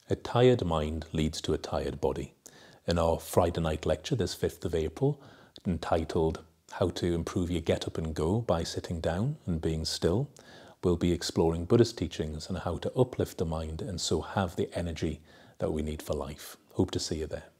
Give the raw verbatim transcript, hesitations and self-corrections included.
A tired mind leads to a tired body. In our Friday night lecture this fifth of April, entitled How to Improve Your Get Up and Go by Sitting Down and Being Still, we'll be exploring Buddhist teachings on how to uplift the mind and so have the energy that we need for life. Hope to see you there.